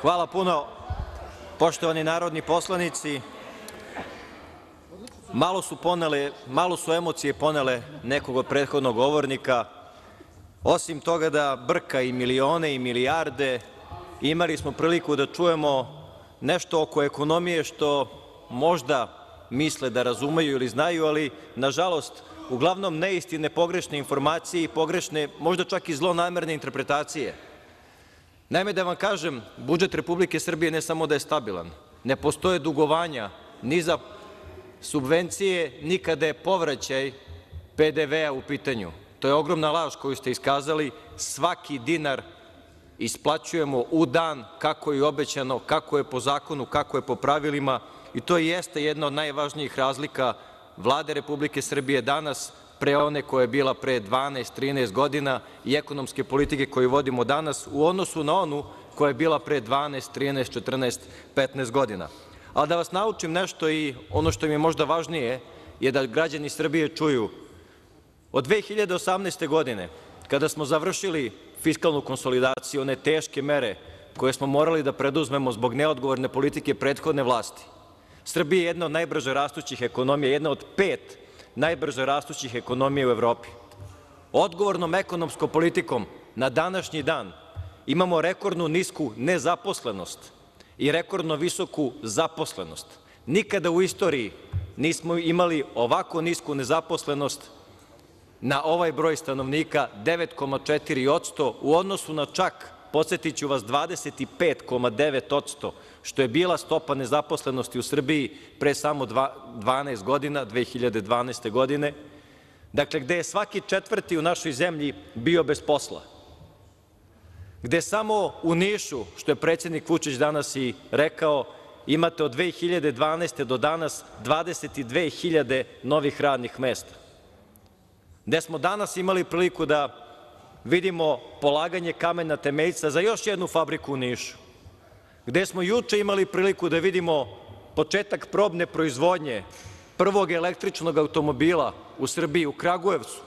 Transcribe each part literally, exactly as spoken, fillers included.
Hvala puno, poštovani narodni poslanici. Malo su ponele, malo su emocije ponele nekog od prethodnog govornika. Osim toga da brka i milione i milijarde, imali smo priliku da čujemo nešto oko ekonomije što možda misle da razumeju ili znaju, ali nažalost uglavnom neistine, pogrešne informacije i pogrešne, možda čak i zlonamerne interpretacije. Naime, da vam kažem, budžet Republike Srbije ne samo da je stabilan, ne postoje dugovanja ni za subvencije, ni kada je povraćaj P D V-a u pitanju. To je ogromna laž koju ste iskazali. Svaki dinar isplaćujemo u dan kako je obećano, kako je po zakonu, kako je po pravilima i to jeste jedna od najvažnijih razlika Vlade Republike Srbije danas pre one koja je bila pre dvanaest, trinaest godina i ekonomske politike koju vodimo danas u odnosu na onu koja je bila pre dvanaest, trinaest, četrnaest, petnaest godina. Ali da vas naučim nešto i ono što mi je možda važnije je da građani Srbije čuju. Od dve hiljade osamnaeste. godine, kada smo završili fiskalnu konsolidaciju, one teške mere koje smo morali da preduzmemo zbog neodgovorne politike prethodne vlasti, Srbija je jedna od najbrže rastućih ekonomija, jedna od pet najbrže rastućih ekonomija u Evropi. Odgovornom ekonomskom politikom na današnji dan imamo rekordno nisku nezaposlenost i rekordno visoku zaposlenost. Nikada u istoriji nismo imali ovako nisku nezaposlenost na ovaj broj stanovnika, devet zarez četiri posto u odnosu na čak, podsetiću vas, dvadeset pet zarez devet posto, što je bila stopa nezaposlenosti u Srbiji pre samo dvanaest godina, dve hiljade dvanaeste. godine, dakle gde je svaki četvrti u našoj zemlji bio bez posla, gde samo u Nišu, što je predsednik Vučić danas i rekao, imate od dve hiljade dvanaeste. do danas dvadeset dve hiljade novih radnih mesta, gde smo danas imali priliku da vidimo polaganje kamena temeljca za još jednu fabriku u Nišu, gde smo juče imali priliku da vidimo početak probne proizvodnje prvog električnog automobila u Srbiji, u Kragujevcu,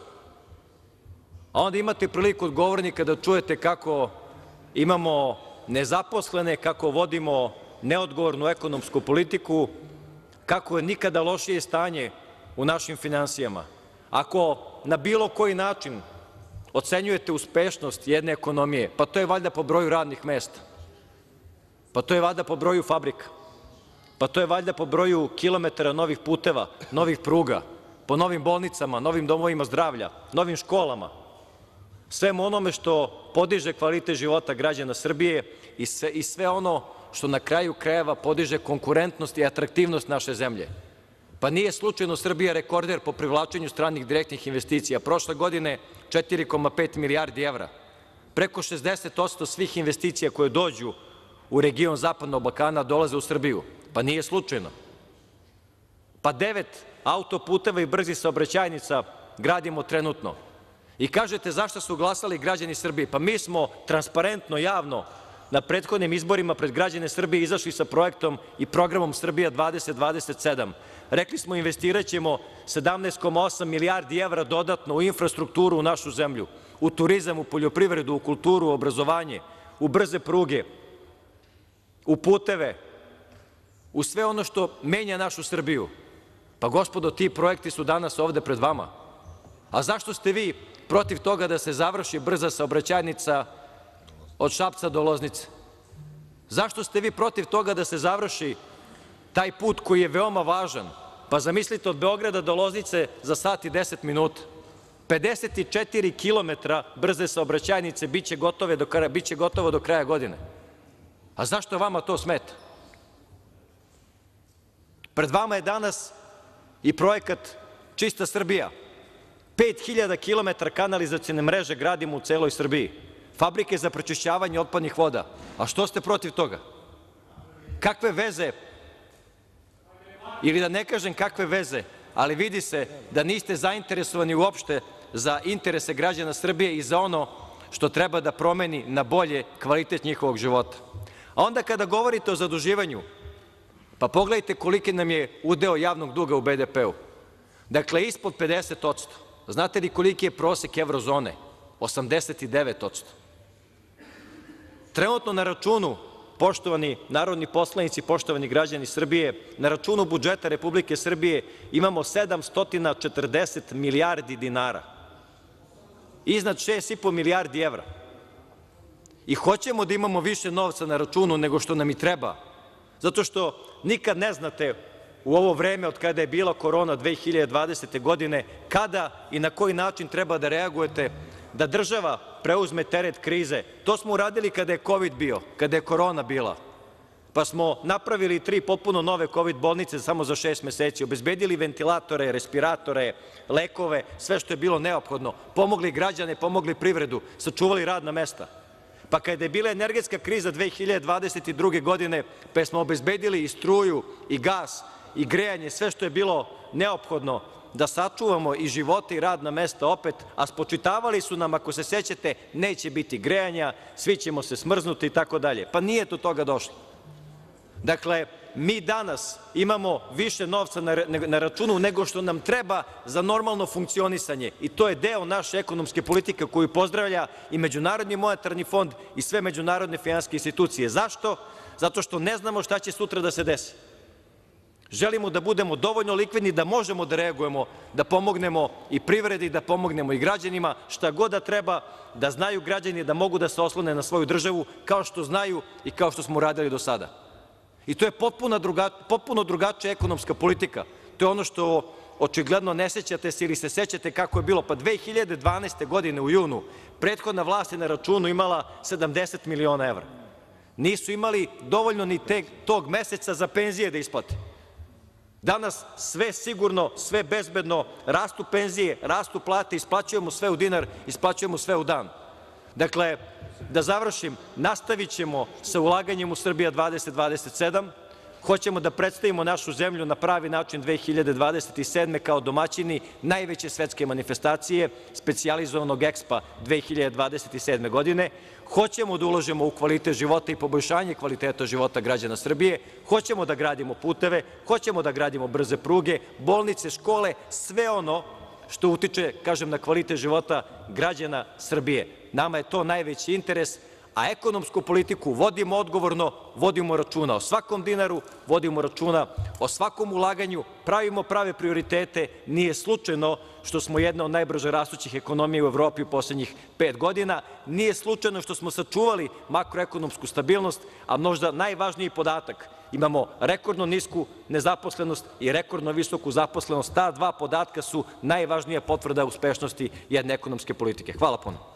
a onda imate priliku od govornika da čujete kako imamo nezaposlene, kako vodimo neodgovornu ekonomsku politiku, kako je nikada lošije stanje u našim finansijama. Ako na bilo koji način ocenjujete uspešnost jedne ekonomije, pa to je valjda po broju radnih mesta, pa to je valjda po broju fabrika, pa to je valjda po broju kilometara novih puteva, novih pruga, po novim bolnicama, novim domovima zdravlja, novim školama, svemu onome što podiže kvalitet života građana Srbije i sve ono što na kraju krajeva podiže konkurentnost i atraktivnost naše zemlje. Pa nije slučajno Srbija rekorder po privlačenju stranih direktnih investicija. Prošle godine četiri zarez pet milijardi evra, preko šezdeset posto svih investicija koje dođu u region Zapadnog Balkana dolaze u Srbiju. Pa nije slučajno. Pa devet autoputeva i brzih saobraćajnica gradimo trenutno. I kažete zašto su glasali građani Srbije? Pa mi smo transparentno, javno na prethodnim izborima pred građane Srbije izašli sa projektom i programom Srbija dvadeset dvadeset sedam. Rekli smo investiraćemo sedamnaest zarez osam milijardi evra dodatno u infrastrukturu u našu zemlju, u turizam, u poljoprivredu, u kulturu, u obrazovanje, u brze pruge, u puteve, u sve ono što menja našu Srbiju. Pa gospodo, ti projekti su danas ovde pred vama. A zašto ste vi protiv toga da se završi brza saobraćajnica od Šapca do Loznice? Zašto ste vi protiv toga da se završi taj put koji je veoma važan? Pa zamislite, od Beograda do Loznice za sat i deset minuta. pedeset četiri kilometra brze saobraćajnice biće gotovo do kraja godine. A zašto vama to smeta? Pred vama je danas i projekat Čista Srbija. Pet hiljada kilometara kanalizacione mreže gradimo u celoj Srbiji. Fabrike za prečišćavanje otpadnih voda. A što ste protiv toga? Kakve veze, ili da ne kažem kakve veze, ali vidi se da niste zainteresovani uopšte za interese građana Srbije i za ono što treba da promeni na bolje kvalitet njihovog života. A onda kada govorite o zaduživanju, pa pogledajte koliki nam je udeo javnog duga u B D P-u. Dakle, ispod pedeset posto. Znate li koliki je prosek evrozone? osamdeset devet posto. Trenutno na računu poštovani narodni poslanici, poštovani građani Srbije, na računu budžeta Republike Srbije imamo sedamsto četrdeset milijardi dinara, iznad šest i po milijardi evra. I hoćemo da imamo više novca na računu nego što nam i treba, zato što nikad ne znate u ovo vreme od kada je bila korona dve hiljade dvadesete. godine, kada i na koji način treba da reagujete da država preuzme teret krize. To smo uradili kada je kovid bio, kada je korona bila, pa smo napravili tri potpuno nove kovid bolnice samo za šest meseci, obezbedili ventilatore, respiratore, lekove, sve što je bilo neophodno, pomogli građane, pomogli privredu, sačuvali radna mesta. Pa kada je bila energetska kriza dve hiljade dvadeset druge. godine, pa smo obezbedili i struju i gas i grejanje, sve što je bilo neophodno da sačuvamo i živote i radna mesta opet, a spočitavali su nam, ako se sećate, neće biti grejanja, svi ćemo se smrznuti i tako dalje. Pa nije do toga došlo. Dakle, mi danas imamo više novca na računu nego što nam treba za normalno funkcionisanje i to je deo naše ekonomske politike koju pozdravlja i Međunarodni monetarni fond i sve međunarodne finansijske institucije. Zašto? Zato što ne znamo šta će sutra da se desi. Želimo da budemo dovoljno likvidni da možemo da reagujemo, da pomognemo i privredi, da pomognemo i građanima, šta god da treba, da znaju građani da mogu da se oslone na svoju državu kao što znaju i kao što smo radili do sada. I to je potpuno drugačija ekonomska politika. To je ono što očigledno ne sećate se ili se sećate kako je bilo. Pa dve hiljade dvanaeste. godine u junu prethodna vlast je na računu imala sedamdeset miliona evra. Nisu imali dovoljno ni tog meseca za penzije da isplate. Danas sve sigurno, sve bezbedno, rastu penzije, rastu plate, isplaćujemo sve u dinar, isplaćujemo sve u dan. Dakle, da završim, nastavićemo sa ulaganjem u Srbija dvadeset dvadeset sedam. Hoćemo da predstavimo našu zemlju na pravi način dve hiljade dvadeset sedme. kao domaćini najveće svetske manifestacije, specijalizovanog EKSPO-a dve hiljade dvadeset sedme. godine. Hoćemo da ulažemo u kvalitet života i poboljšanje kvaliteta života građana Srbije. Hoćemo da gradimo puteve, hoćemo da gradimo brze pruge, bolnice, škole, sve ono što utiče, kažem, na kvalitet života građana Srbije. Nama je to najveći interes, a ekonomsku politiku vodimo odgovorno, vodimo računa o svakom dinaru, vodimo računa o svakom ulaganju, pravimo prave prioritete. Nije slučajno što smo jedna od najbrže rastućih ekonomija u Evropi u poslednjih pet godina, nije slučajno što smo sačuvali makroekonomsku stabilnost, a možda najvažniji podatak, imamo rekordno nisku nezaposlenost i rekordno visoku zaposlenost. Ta dva podatka su najvažnija potvrda uspešnosti jedne ekonomske politike. Hvala puno.